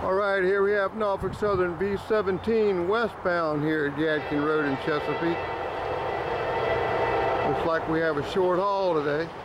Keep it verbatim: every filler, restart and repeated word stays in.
All right, here we have Norfolk Southern B seventeen westbound here at Yadkin Road in Chesapeake. Looks like we have a short haul today.